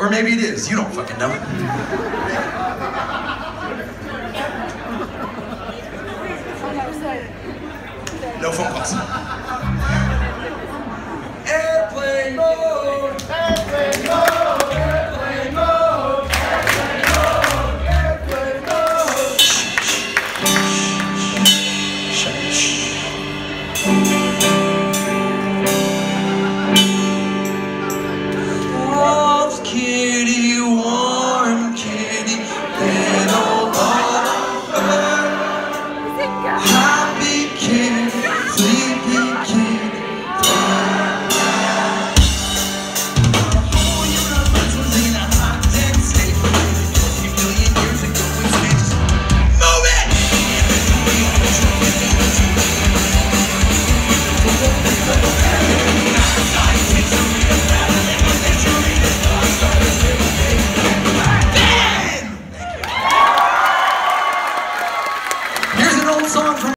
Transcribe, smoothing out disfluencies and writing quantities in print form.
Or maybe it is. You don't fucking know. No phone calls. Airplane mode! Airplane mode! Airplane mode! Airplane mode! Airplane mode! Shh. Soft kitty, warm kitty, little lover. Happy kitty, sleepy kitty. Here's an old song from